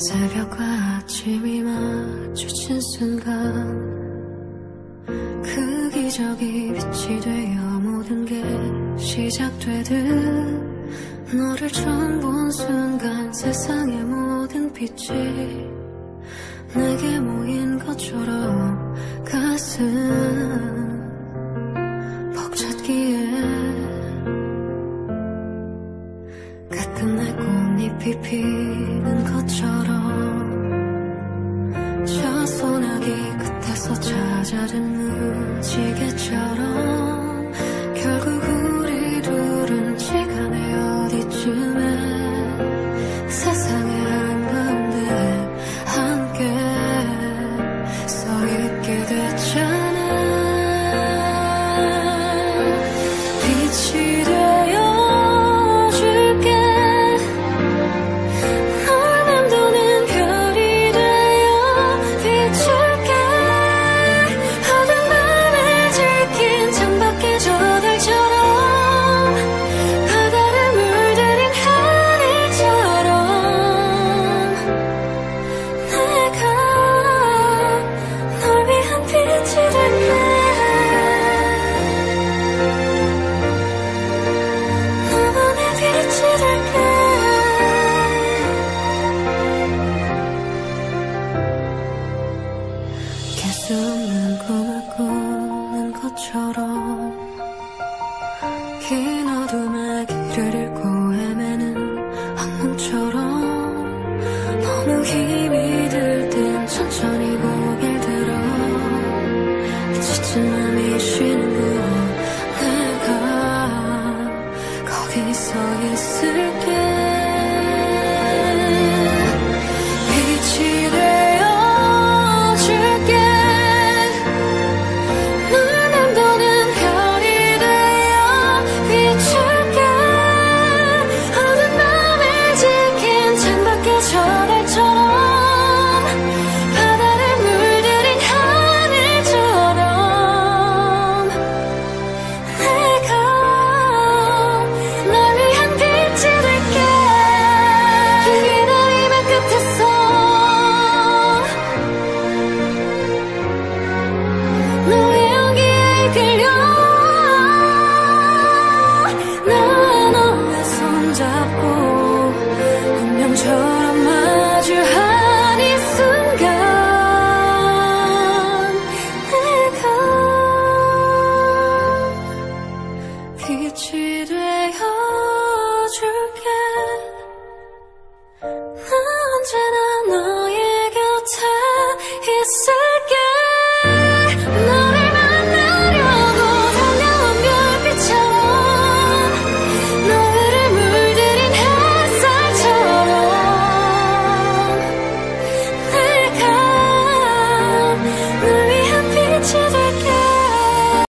새벽과 아침이 마주친 순간 그 기적이 빛이 되어 모든 게 시작되듯 너를 처음 본 순간 세상의 모든 빛이 내게 모인 것처럼 가슴 벅찼기에 끝끝내 꽃잎이 피는 것처럼 저 소나기 끝에서 찾아든 무지개처럼 결국 우리 둘은 시간의 어디쯤에 세상의 한가운데 함께 서 있게 됐잖아. 빛이 되어줄게. 널 맴도는 별이 되어 비출게. 어두운 밤을 지킨 창밖의 저 달처럼 바다를 물들인 하늘처럼 내가 널 위한 빛이 될게. 너만의 빛이 될게. 깰 수 없는 꿈을 꾸는 것처럼 긴 어둠의 길을 잃고 헤매는 악몽처럼 너무 힘이 들 땐 천천히 고개를 들어 지친 맘이 쉬는 곳 내가 거기 서 있을게. 빛이 되어줄게. 널 맴도는 별이 되어 비출게. 어두운 밤을 지킨 창밖의 저 달처럼 바다를 물들인 하늘처럼 내가 널 위한 빛이 될게. 기다림의 끝에서 너의 온기에 이끌려 난 너의 손잡고 운명처럼 마주한 이 순간 내가 빛이 되어